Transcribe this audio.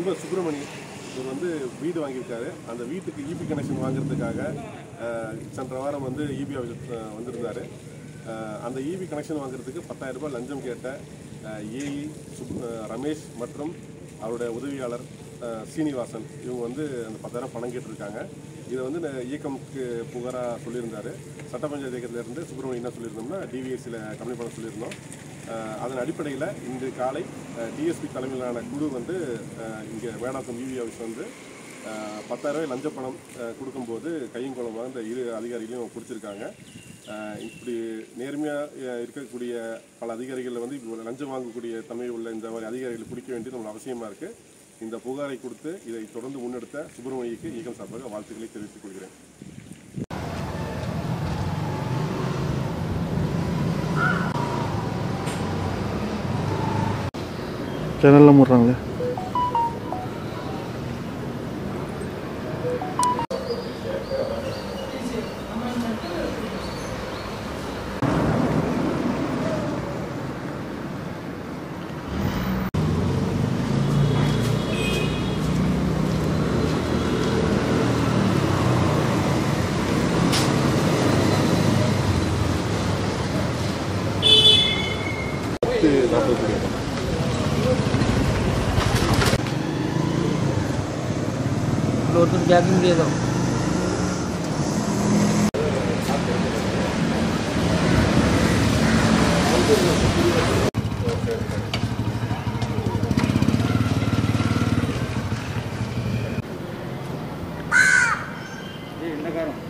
நண்பர் சுப்பிரமணி இவர் வந்து வீடு வாங்கியிருக்காரு. அந்த வீட்டுக்கு இபி கனெக்ஷன் வாங்குறதுக்காக சென்ற வாரம் வந்து இபி வந்திருந்தார். அந்த இபி கனெக்ஷன் வாங்குறதுக்கு 10,000 ரூபாய் லஞ்சம் கேட்ட ஏஇ ரமேஷ் மற்றும் அவருடைய உதவியாளர் சீனிவாசன் இவங்க வந்து அந்த 10,000 பணம் கேட்டிருக்காங்க. இதை வந்து இயக்கம்க்கு புகாராக சொல்லியிருந்தார். சட்ட பஞ்சாயத்து இயக்கத்திலேருந்து சுப்பிரமணியம் என்ன சொல்லியிருந்தோம்னா டிவிஎஸ்சியில் கம்மி பண்ண சொல்லியிருந்தோம். அதன் அடிப்படையில் இன்று காலை டிஎஸ்பி தலைமையிலான குழு வந்து இங்கே வேடாக்கம் இவி ஆஃபீஸ் வந்து 10,000 ரூபாய் லஞ்ச பணம் கொடுக்கும்போது கையும் குளமாக இந்த இரு அதிகாரிகளையும் பிடிச்சிருக்காங்க. இப்படி நேர்மையாக இருக்கக்கூடிய பல அதிகாரிகளில் வந்து லஞ்சம் வாங்கக்கூடிய தன்மை உள்ள இந்த மாதிரி அதிகாரிகளை பிடிக்க வேண்டியது நம்மளுக்கு அவசியமாக இருக்குது. இந்த புகாரை கொடுத்து இதை தொடர்ந்து முன்னெடுத்த சுப்பிரமணியக்கு இயக்கம் சார்பாக வாழ்த்துக்களை தெரிவித்துக் கொள்கிறேன். சேனல்லாம் போடுறாங்களே. तो जैकिंग दे दो। ये